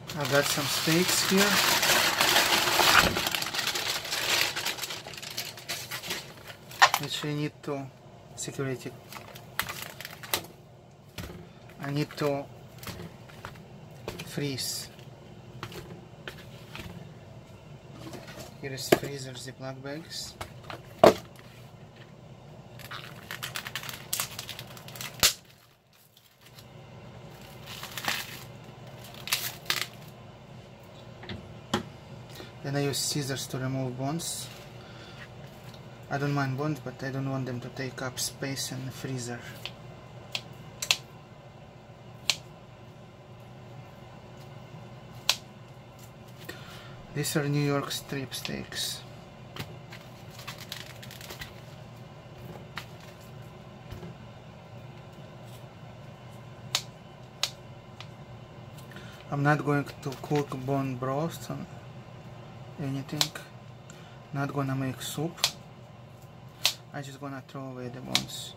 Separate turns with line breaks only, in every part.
I got some steaks here. Which I need to security. I need to freeze. Here is freezer Ziploc bags. Then I use scissors to remove bones. I don't mind bones, but I don't want them to take up space in the freezer. These are New York strip steaks. I'm not going to cook bone broth or anything. Not gonna make soup. I'm just gonna throw away the bones.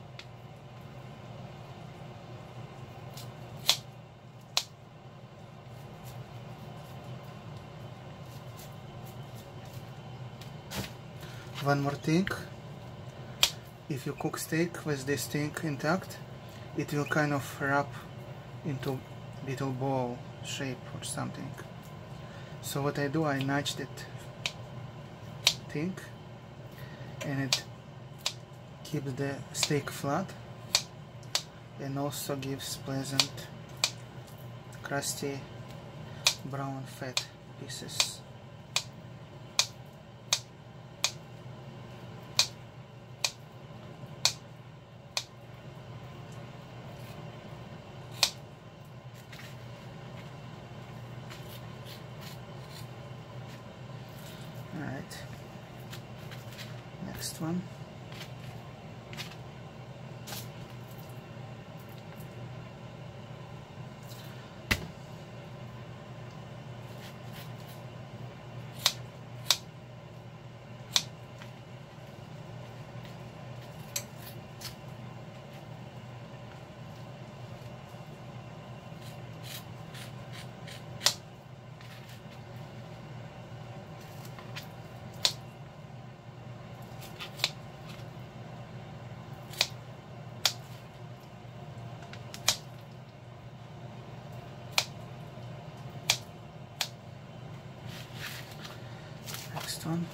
One more thing, if you cook steak with this thing intact, it will kind of wrap into little ball shape or something. So what I do, I nudge that thing and it keeps the steak flat and also gives pleasant crusty brown fat pieces. Alright, next one. Next one.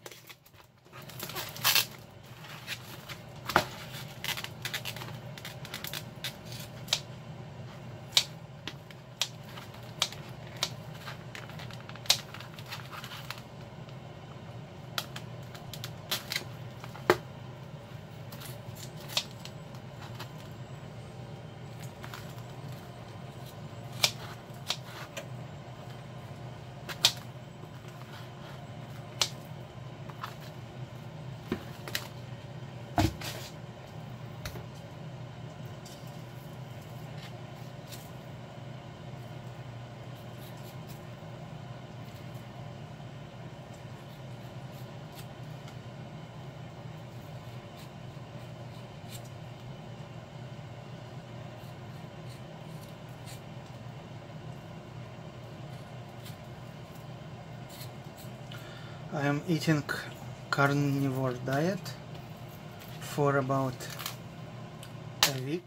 I am eating carnivore diet for about a week.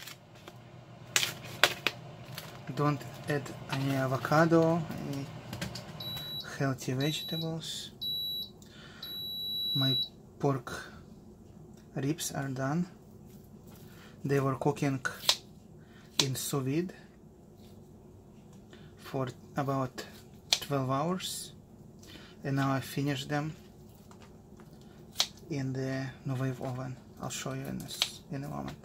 Don't add any avocado, any healthy vegetables. My pork ribs are done. They were cooking in sous vide for about 12 hours. And now I finished them in the no-wave oven. I'll show you in a moment.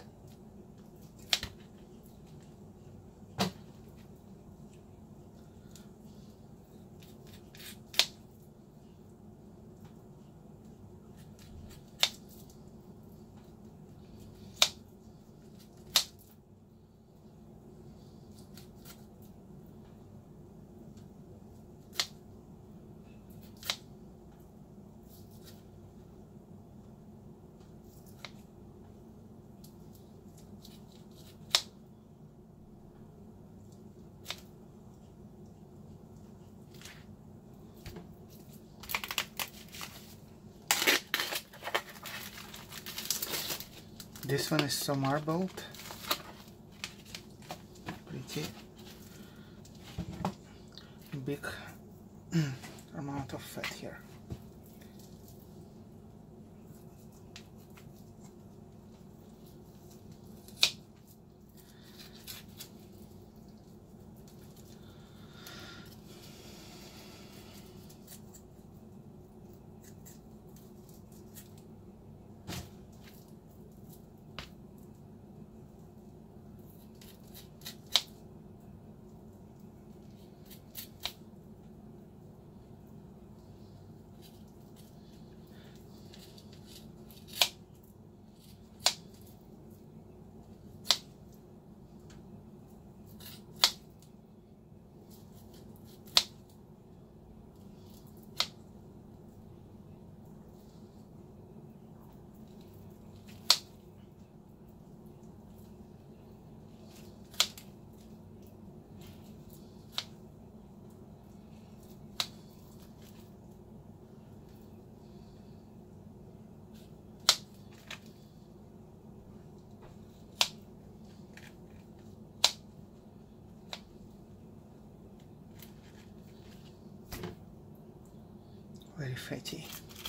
This one is so marbled, pretty big amount of fat here. Very fatty.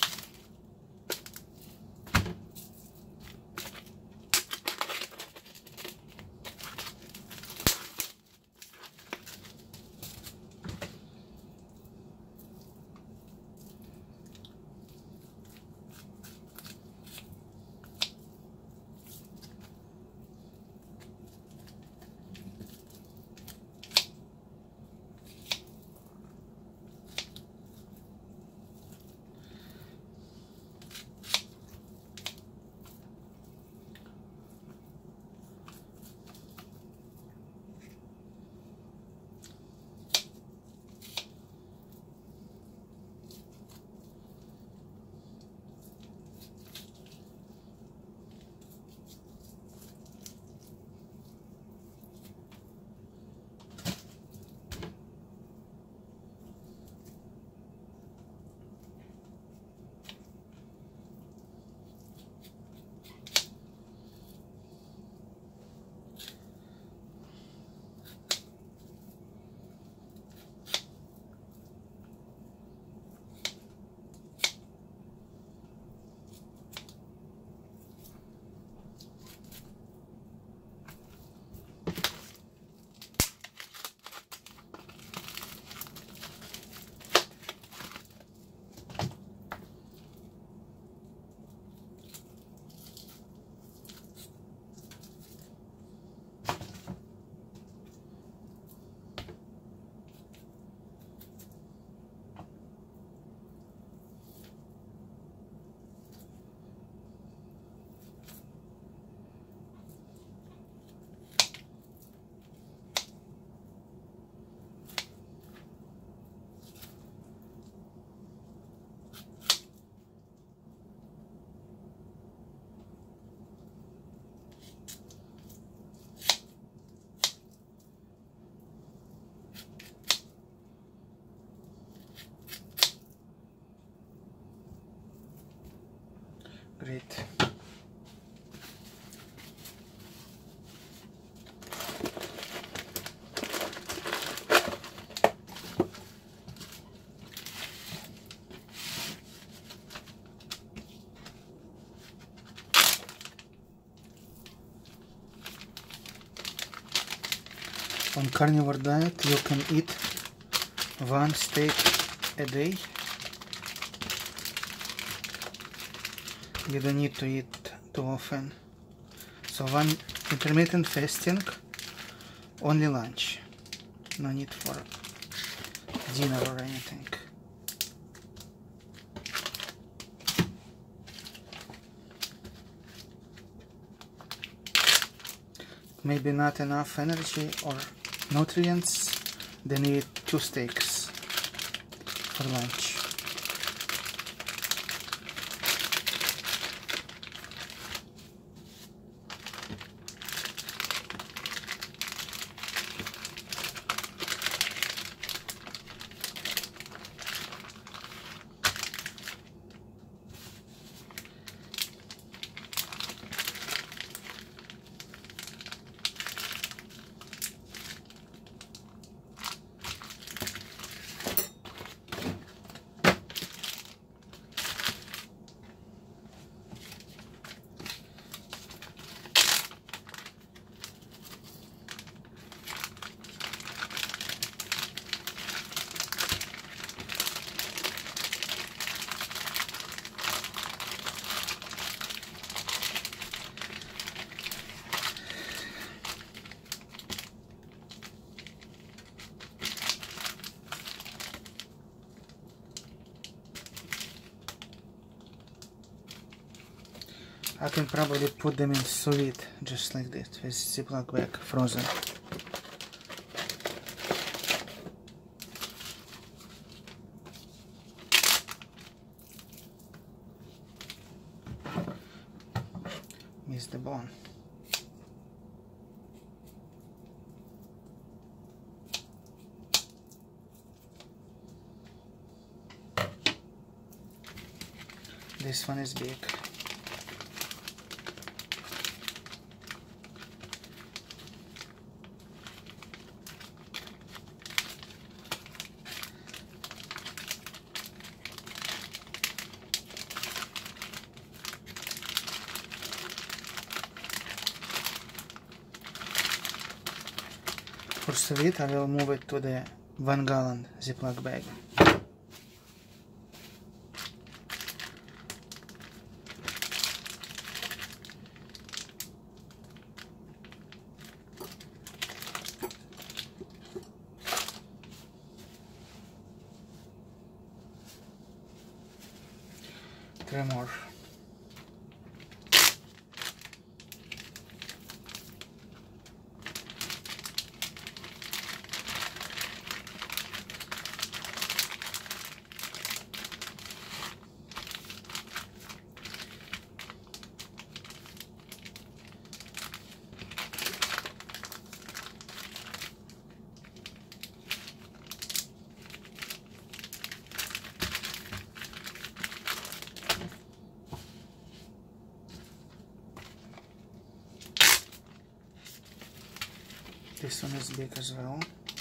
Great. On carnivore diet, you can eat one steak a day. You don't need to eat too often. So one intermittent fasting, only lunch. No need for dinner or anything. Maybe not enough energy or nutrients, then eat 2 steaks for lunch. I can probably put them in sous vide just like this with Ziploc bag frozen. Miss the bone. This one is big. For sous vide, I will move it to the 1 gallon Ziploc bag. 3 more. This one is big as well.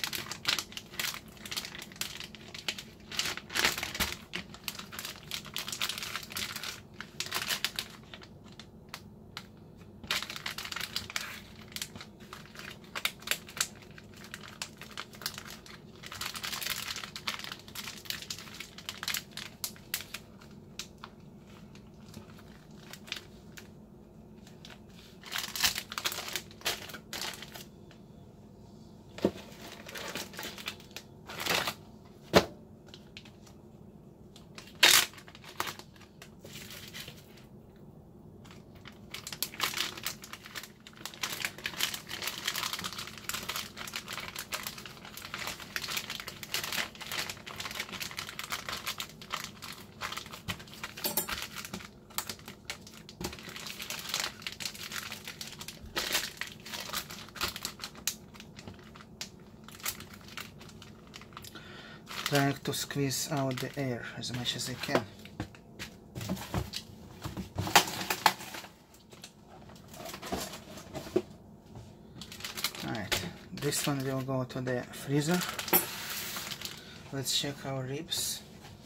Trying to squeeze out the air as much as I can. Alright, this one will go to the freezer. Let's check our ribs.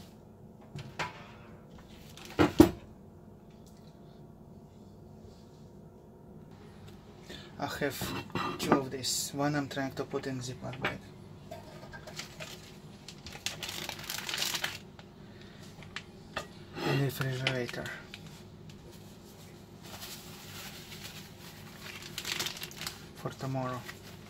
I have 2 of this. One I'm trying to put in Ziploc bag. In the refrigerator. For tomorrow.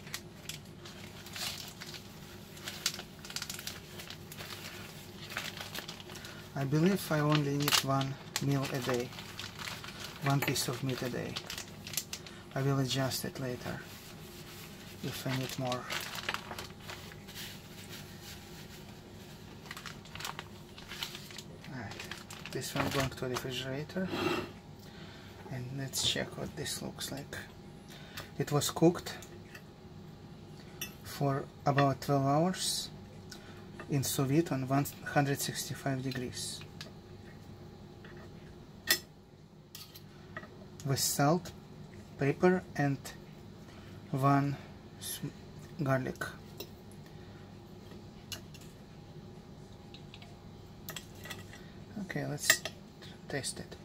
I believe I only need 1 meal a day. 1 piece of meat a day. I will adjust it later if I need more. Alright, this one going to the refrigerator, and let's check what this looks like. It was cooked for about 12 hours in sous vide on 165 degrees with salt, pepper and 1 garlic. Okay, let's taste it.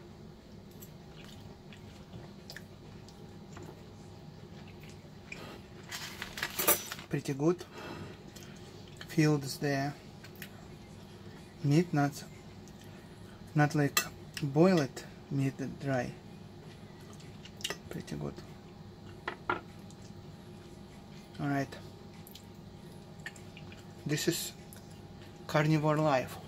Pretty good. Feels the meat, not like boiled meat, dry. Pretty good. Alright. This is Carnivore Life.